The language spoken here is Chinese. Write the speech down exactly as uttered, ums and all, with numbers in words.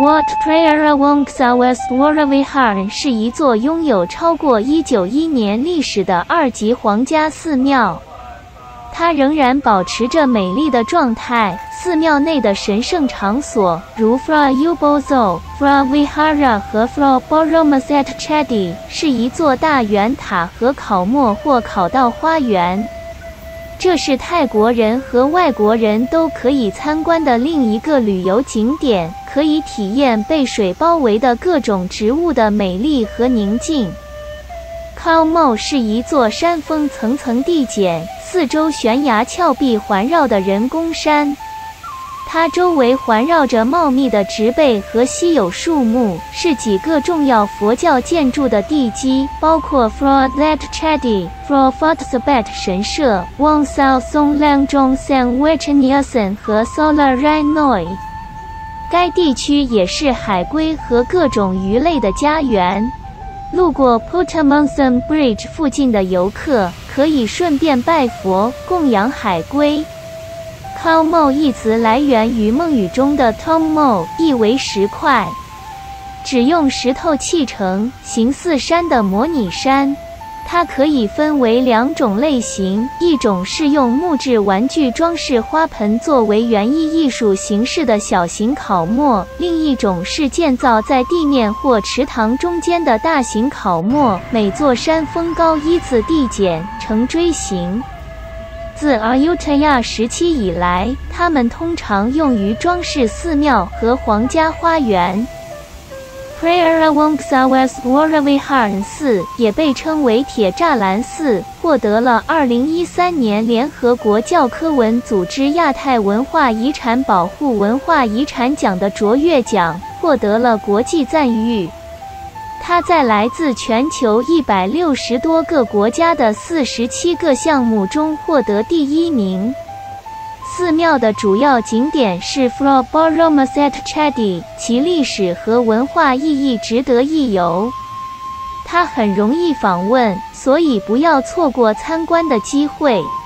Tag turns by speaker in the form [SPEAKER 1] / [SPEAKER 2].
[SPEAKER 1] Wat Prayara Wongsaweswara Vihar 是一座拥有超过一九九一年历史的二级皇家寺庙，它仍然保持着美丽的状态。寺庙内的神圣场所，如 Phra Ubozo、Phra Vihara 和 Phra Boromaset Chedi， 是一座大圆塔和考莫或考道花园。这是泰国人和外国人都可以参观的另一个旅游景点，可以体验被水包围的各种植物的美丽和宁静。Khao Mo 是一座山峰层层递减、四周悬崖峭壁环绕的人工山，它周围环绕着茂密的植被和稀有树木，是几个重要佛教建筑的地基，包括 Phra That Chedi、Phra Phratsabet 神社、Wong Sao Song Lang Jong San Wechaniasan 和 Solar Rai Noi。该地区也是海龟和各种鱼类的家园。路过 Puttamongsam Bridge 附近的游客可以顺便拜佛、供养海龟。Khao Mo 一词来源于孟语中的 Tom Mo， 意为石块，只用石头砌成，形似山的模拟山。它可以分为两种类型，一种是用木质玩具装饰花盆作为园艺艺术形式的小型考莫，另一种是建造在地面或池塘中间的大型考莫，每座山峰高依次递减，呈锥形。自阿尤特亚时期以来，它们通常用于装饰寺庙和皇家花园。Prayara Wongsaweswara Vihar 寺也被称为铁栅栏寺，获得了二零一三年联合国教科文组织亚太文化遗产保护文化遗产奖的卓越奖，获得了国际赞誉。它在来自全球一百六十多个国家的四十七个项目中获得第一名。寺庙的主要景点是 Phra Boromaset Chedi， 其历史和文化意义值得一游。它很容易访问，所以不要错过参观的机会。